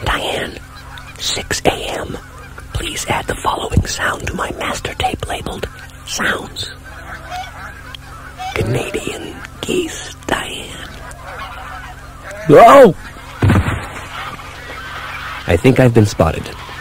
Diane, 6 a.m. Please add the following sound to my master tape labeled Sounds. Canadian geese, Diane. Oh! I think I've been spotted.